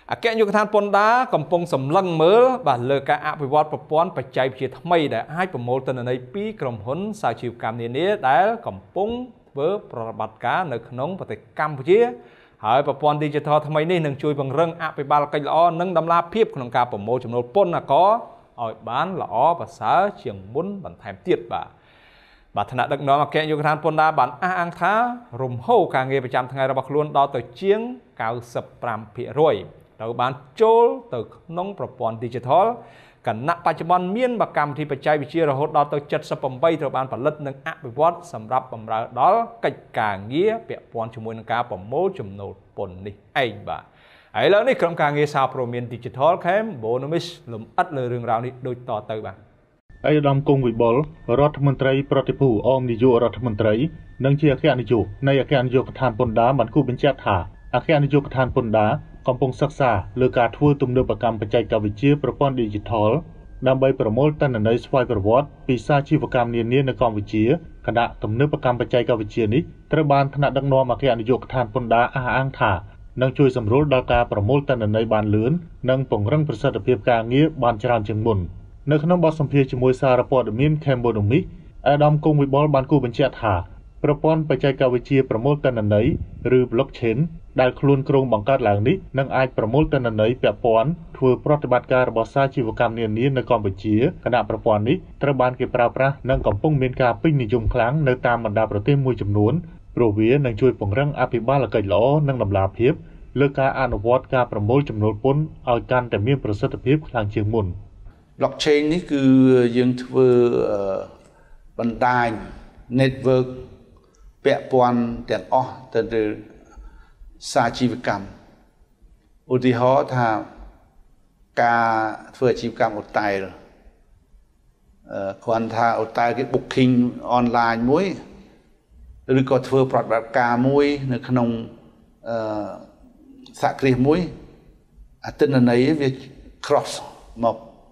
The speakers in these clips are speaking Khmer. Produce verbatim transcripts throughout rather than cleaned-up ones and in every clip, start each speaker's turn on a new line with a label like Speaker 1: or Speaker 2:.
Speaker 1: អាកេយុគឋានពន្ធដារកំពុងសម្លឹងមើលបាទលើការអភិវឌ្ឍប្រព័ន្ធបច្ចេកវិទ្យាថ្មីដែលអាចប្រមូលទិន្នន័យពីក្រុមហ៊ុនសាជីវកម្មនានាដែលកំពុងធ្វើប្រតិបត្តិការនៅក្នុងប្រទេសកម្ពុជាហើយប្រព័ន្ធ Digital ថ្មីនេះនឹងជួយពង្រឹងអភិបាលកិច្ចល្អនិងតម្លាភាពក្នុងការប្រមូលចំណូលពន្ធករឲ្យបានល្អប្រសើរជាងមុនបន្ថែមទៀតបាទបាទថ្នាក់ដឹកនាំអគ្គនាយកដ្ឋានពន្ធដារបានអះអាងថារំហូរការងារប្រចាំថ្ងៃរបស់ខ្លួនដល់ទៅជាង 九十五ភាគរយ ត្រូវបានចូលទៅក្នុងប្រព័ន្ធ Digital គណៈបច្ចុប្បន្នមានបកម្មវិធីបច្ចេកវិទ្យារហូតដល់ទៅ 七十八 ត្រូវបានផលិតនិងអភិវឌ្ឍសម្រាប់បម្រើដល់កិច្ចការងារពាក់ព័ន្ធជាមួយនឹងការប្រមូលចំណូលពន្ធនេះឯងបាទហើយឥឡូវនេះក្រុមការងារសារព័ត៌មាន Digital ខេម Bonomis លំអិតលើរឿងរ៉ាវនេះដូចតទៅបាទ
Speaker 2: ឯកឧត្តមគង់វិបុលរដ្ឋមន្ត្រីប្រតិភូអមនាយករដ្ឋមន្ត្រីនិងជាអគ្គនាយកនៃអគ្គនាយកដ្ឋានពន្ធដារបានគូបញ្ជាក់ថាអគ្គនាយកដ្ឋានពន្ធដារកំពុងសិក្សាលើការធ្វើទំនើបកម្មបច្ចេកវិទ្យាប្រព័ន្ធ Digital ដើម្បីប្រមូលទិន្នន័យស្វ័យប្រវត្តិពីសាជីវកម្មនានានៅកម្ពុជាគណៈទំនើបកម្មបច្ចេកវិទ្យានេះត្រូវបានថ្នាក់ដឹកនាំអគ្គនាយកដ្ឋានពន្ធដារអះអាងថានឹងជួយសម្រួលដល់ការប្រមូលទិន្នន័យបានលឿននិងពង្រឹងប្រសិទ្ធភាពការងារបានច្រើនជាងមុននៅក្នុងបទសម្ភាសន៍ជាមួយសារព័ត៌មាន Cambodomic អាដាមគង់វិបុលបានគូបញ្ជាក់ថាប្រព័ន្ធបច្ចេកវិទ្យាប្រមូលទិន្នន័យឬ Blockchain ដែលខ្លួនគ្រោងបង្កើតឡើងនេះនឹងអាចប្រមូលទិន្នន័យពាក់ព័ន្ធធ្វើប្រតិបត្តិការរបស់សាជីវកម្មនានានៅកម្ពុជាគណៈប្រព័ន្ធនេះត្រូវបានគេប្រើប្រាស់និងកំពុងមានការពេញនិយមខ្លាំងនៅតាមបណ្ដាប្រទេសមួយចំនួនព្រោះវានឹងជួយពង្រឹងអភិបាលកិច្ចល្អនិងតម្លាភាពលើការអនុវត្តការប្រមូលចំណូលពន្ធឲ្យកាន់តែមានប្រសិទ្ធភាពខ្លាំងជាងមុន
Speaker 3: Blockchain នេះគឺយើងធ្វើបណ្ដាញ network ពាក់ព័ន្ធទាំងអស់ទៅលើសាជីវកម្មឧទាហរណ៍ថាការធ្វើអាជីវកម្មអូតែលអឺគ្រាន់ថាអូតែលគេ booking online មួយឬក៏ធ្វើប្រតិបត្តិការមួយនៅក្នុងអឺសហគ្រាសមួយអតិណន័យវា cross មក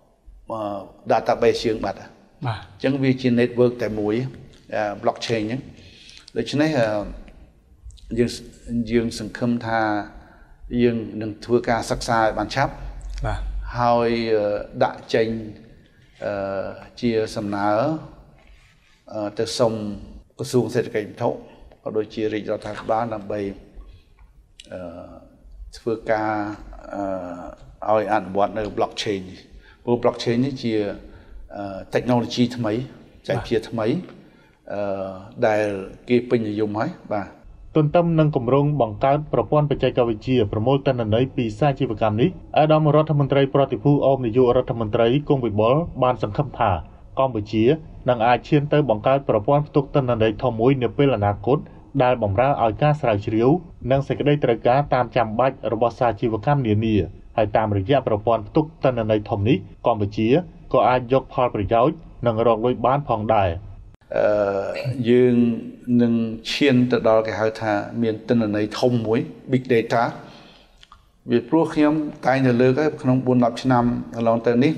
Speaker 3: database ជាងបាត់បាទអញ្ចឹងវាជា network តែមួយ blockchain ហ្នឹងដូច្នេះយើងយើងសង្ឃឹមថាយើងនឹងធ្វើការសិក្សាឲ្យបានឆាប់បាទហើយដាក់ចេញអឺជាសំណើទៅសុំក្រសួងសេដ្ឋកិច្ចវត្ថុក៏ដូចជារាជរដ្ឋាភិបាលដើម្បីអឺធ្វើការអឺឲ្យអនុវត្តនៅ blockchain ព្រោះ blockchain នេះជា technology ថ្មីបច្ចេកវិទ្យាថ្មីអឺដែលគេពេញនិយមហើយបាទ
Speaker 2: ទន្ទឹមនឹងគម្រោងបង្កើតប្រព័ន្ធបច្ចេកវិទ្យាប្រមូលទិន្នន័យពីសាជីវកម្មនេះអាដាមរដ្ឋមន្ត្រីប្រតិភូអមនាយករដ្ឋមន្ត្រីគង់វិបុលបានសង្ឃឹមថាកម្ពុជានឹងអាចឈានទៅបង្កើតប្រព័ន្ធផ្ទុកទិន្នន័យធំមួយនៅពេលអនាគតដែលបម្រើឲ្យការស្រាវជ្រាវនិងសេចក្តីត្រូវការតាមចាំបាច់របស់សាជីវកម្មនានាហើយតាមរយៈប្រព័ន្ធផ្ទុកទិន្នន័យធំនេះកម្ពុជាក៏អាចយកផលប្រយោជន៍និងរកលុយបានផងដែរ
Speaker 3: អឺយើងនឹងឈានទៅដល់គេហៅថាមានទិន្នន័យធំមួយ big data វាព្រោះខ្ញុំតែងតែលើកហើយក្នុង bốn đến năm ឆ្នាំកន្លងទៅនេះ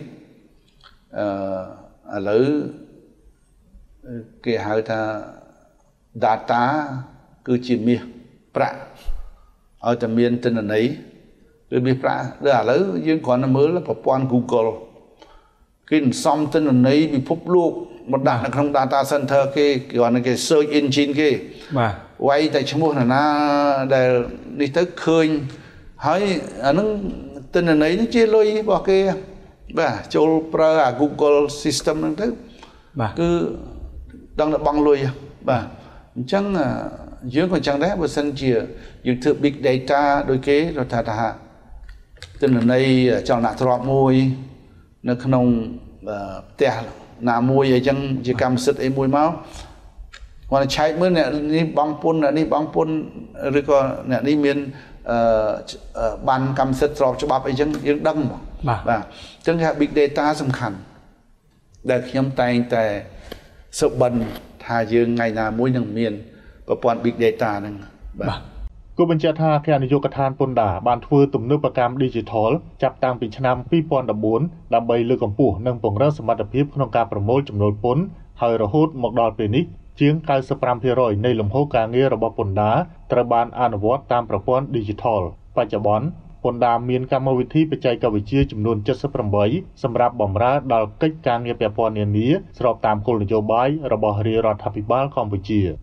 Speaker 3: អឺឥឡូវគេហៅថា data គឺជាមាសប្រាក់ឲ្យតែមានទិន្នន័យឬមាសប្រាក់ដល់ឥឡូវយើងគ្រាន់តែមើលប្រព័ន្ធ Google គេសន្សំទិន្នន័យពិភពលោក មកដាក់នៅក្នុង data center គេគ្រាន់តែគេ search engine គេបាទវាយតែឈ្មោះណាណាដែលនេះទៅឃើញហើយអានឹងទិន្នន័យនេះជាលុយរបស់គេបាទចូលប្រើអា Google system ហ្នឹងទៅបាទគឺដឹងតែបង់លុយបាទអញ្ចឹងយើងក៏អញ្ចឹងដែរបើសិនជាយើងធ្វើ big data ដូចគេគាត់ថាថាទិន្នន័យចលនាទ្រព្យមួយនៅក្នុងផ្ទះ ណាមួយអញ្ចឹងជាកម្មសិទ្ធិអីមួយមកគាត់ឆែកមើលអ្នកនេះបងពុនអ្នកនេះបងពុនឬក៏អ្នកនេះមានអឺបានកម្មសិទ្ធិស្របច្បាប់អីចឹងយើងដឹងបាទបាទអញ្ចឹងគេ big data សំខាន់ដែលខ្ញុំតែងតែសុបិនថាយើងថ្ងៃណាមួយនឹងមានប្រព័ន្ធ big data ហ្នឹងបាទ
Speaker 2: គូបញ្ជាក់ថាអគ្គនាយកដ្ឋានពន្ធដារបានធ្វើទំនើបកម្ម Digital ចាប់តាំងពីឆ្នាំ ពីរពាន់ដប់បួន ដើម្បីលើកកម្ពស់និងពង្រឹងសមត្ថភាពក្នុងការប្រមូលចំណូលពន្ធហើយរហូតមកដល់ពេលនេះជាង 九十五ភាគរយ នៃលំហូរការងាររបស់ពន្ធដារត្រូវបានអនុវត្តតាមប្រព័ន្ធ Digital បច្ចុប្បន្នពន្ធដារមានកម្មវិធីបច្ចេកវិទ្យាចំនួន칠십támសម្រាប់បម្រើដល់កិច្ចការងារពាក់ព័ន្ធនានាស្របតាមគោលនយោបាយរបស់រាជរដ្ឋាភិបាលកម្ពុជា